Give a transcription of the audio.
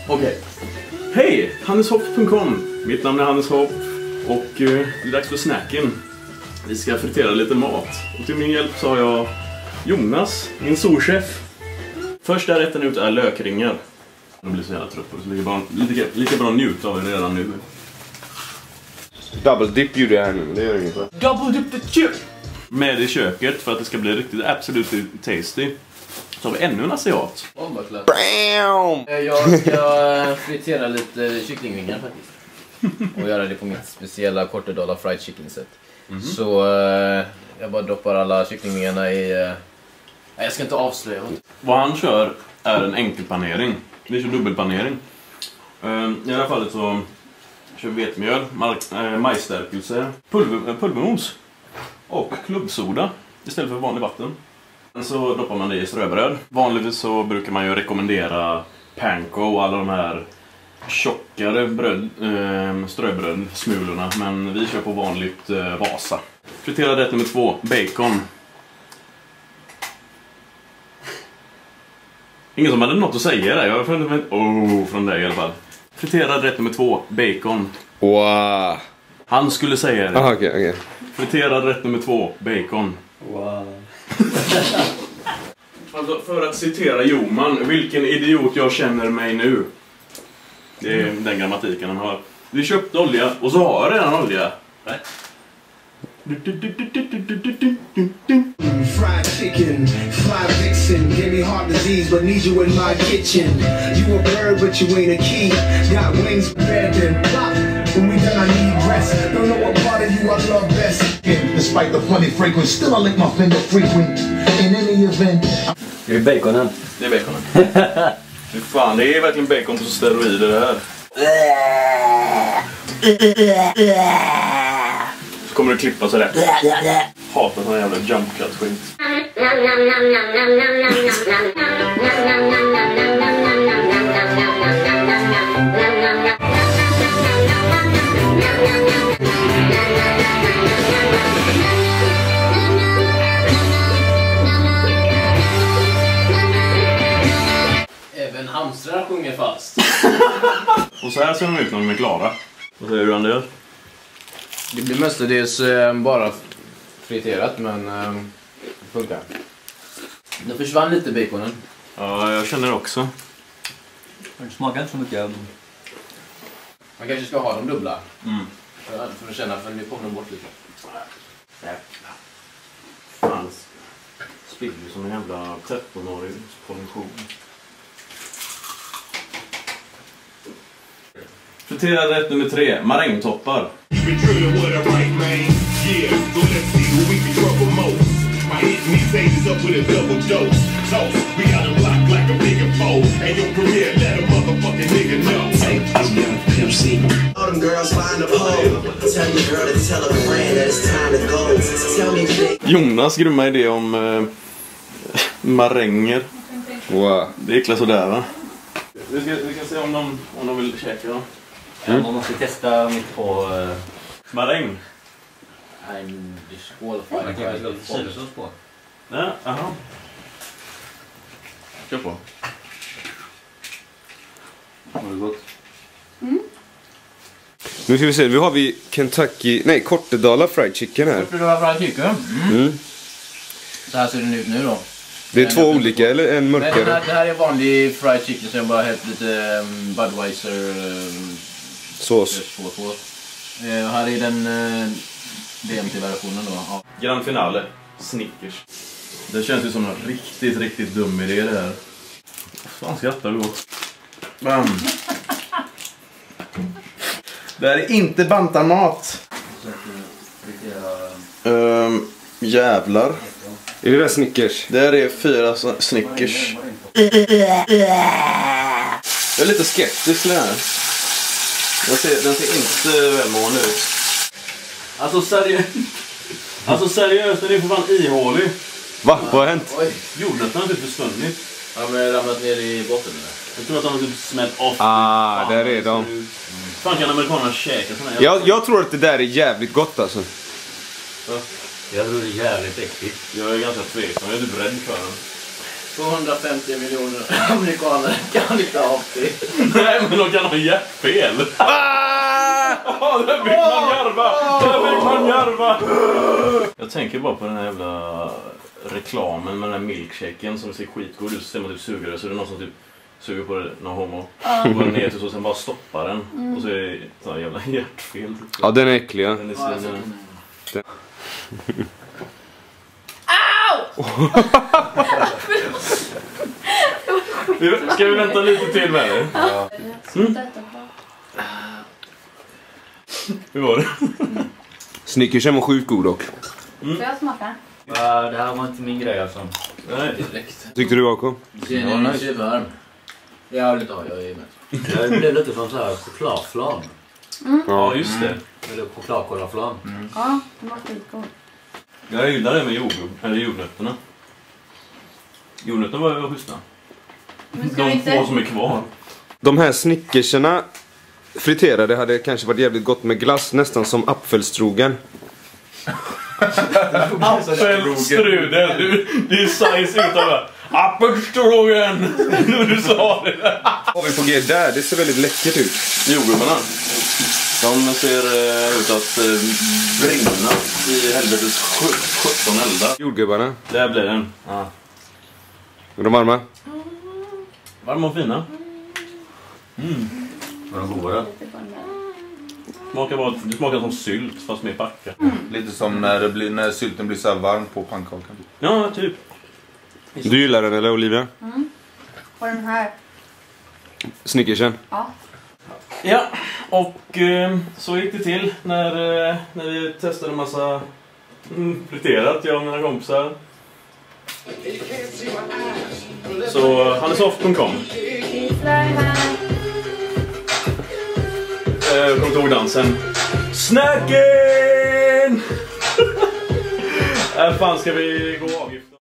Okej. Hej! Hanneshopp.com. Mitt namn är Hannes Hopp. Och det är dags för snacken. Vi ska fritera lite mat. Och till min hjälp så har jag Jonas, min souschef. Första rätten ut är lökringar. Jag blir så jävla trött på det, så lika bra njuta av det redan nu. Double dip gjorde jag här nu, det gör inget. Double dip the chip! Med i köket för att det ska bli riktigt absolut tasty. Så har vi ännu en asiat. Jag ska fritera lite kycklingvingar faktiskt. Och göra det på mitt speciella kortedala fried chicken set. Så jag bara doppar alla kycklingvingarna i... Nej, jag ska inte avslöja. Vad han kör är en enkelpanering. Vi kör dubbelpanering. I alla fallet så kör vi vetemjöl, majsstärkelse, pulvermos och klubbsoda istället för vanlig vatten. Så doppar man det i ströbröd. Vanligtvis så brukar man ju rekommendera panko och alla de här tjockare ströbrödsmulorna. Men vi kör på vanligt Vasa. Friterad rätt nummer 2, bacon. Ingen som hade något att säga där. Jag har funnit från dig i alla fall. Friterad rätt nummer 2, bacon. Wow. Han skulle säga det. Okej. Friterad rätt nummer 2, bacon. Wow. Alltså, för att citera Joman, vilken idiot jag känner mig nu. Det är den grammatiken han har. Vi köpte olja och så har jag redan olja. Nej. Fried chicken, fly vixen, give me heart disease, but need you in my kitchen. You a bird, but you ain't a key. Got wings, bed and pop. When we done, I need rest. Don't know what part of you I love best. Despite the funny fragrance, still I lick my finger frequent. In any event. Det är baconen. Det är baconen. Fy fan, det är verkligen bacon på steroider det här. Så kommer det klippa sådär. Hatar sån jävla jump cut skit. Även hamstrar sjunger fast. Och så här ser de ut när de är klara. Vad säger du, Anders? Det blir mestadels bara friterat, men det funkar. Nu försvann lite baconen. Ja, jag känner också. Det smakar inte så mycket. Man kanske ska ha dem dubbla. För att känna, för nu kommer de bort lite. Fan. Spiller som en jävla 13-årig kondition. Friterad rätt nummer 3, marängtoppar. Jonas grymma idé om maränger. Wow. Det är äckligt sådär, va? Vi ska se om de vill käka då. Man måste testa mitt på... Maräng. Nej, det är skålfärg. Man kan väl citrusås på. Ja, aha. Kör på. Var det gott? Nu ska vi se, nu har vi Kortedala fried chicken här. Kortedala fried chicken? Så här ser den ut nu då. Det är två olika eller en mörkare? Det här är vanlig fried chicken, så jag bara hällt lite Budweiser sås. Här är den DMT-versionen då. Ja. Grand finale, Snickers. Det känns ju som en riktigt dum idé det här. Fan skrattar du åt? Bam. Det här är inte bantarmat. Jävlar. Är det där Snickers? Det här är 4 Snickers. Jag är lite skeptisk till det här. Den ser inte välmående ut. Alltså seriöst, den är för fan ihålig. Va? Vad har hänt? Oj. Jordnötterna har typ försvunnit. Ja, men ramlat ner i botten där. Jag tror att de har typ smält off. Ah, där är de. Fan kan amerikanerna käka såna här? Jag tror att det där är jävligt gott alltså. Jag tror det är jävligt äckligt. Jag är ganska tveksam, jag är typ rädd för den. 250 miljoner amerikaner kan inte ha det. Nej, men de kan ha hjärtfel. Där fick man garva! Där fick man garva! Jag tänker bara på den här jävla reklamen med den här milkshaken som ser skitgod ut. Så ser man typ suger, så är det någon som typ suger på det, någon homo. Går ner till så sen bara stoppar den. Och så är det så här jävla hjärtfel. Ja, den är äcklig. Ja. Den är svin. Ska vi vänta lite till med det? Ja. Hur var det? Snickersen var sjukt god dock. Får jag smaka? Det här var inte min grej alltså. Nej. Direkt. Tyckte du AK? Den är inte varm. Jag vill inte ha, jag är med. Det blev lite som så här chokladflam. Ja, just det. Eller chokladkolaflam. Ja, den var skitgod. Jag gillar det med jordnötterna. Jordnötterna var schyssta. Men ska De vi två inte... som är kvar. De här snickerserna friterade hade kanske varit jävligt gott med glass, nästan som apfelstrogen. Apfelstrudel. Det är size utav det. Apfelstrudel. Du sa det. Har vi på G där? Det ser väldigt läckert ut. Jordgubbarna. De ser ut att brinna i helvetes 17 eldar. Jordgubbarna. Där blir den. Ja. Är de varma? Varma och fina. Var de goda? Det smakar som sylt fast med packa. Lite som när sylten blir så här varm på pannkakan. Ja, typ. Du gillar den eller Olivia? Och den här. Snickersen? Ja. Ja, och så gick det till när vi testade en massa friterat, jag och mina kompisar. Så hannesoft.com. Kom till dansen. Snacken! Fan ska vi gå avgifta?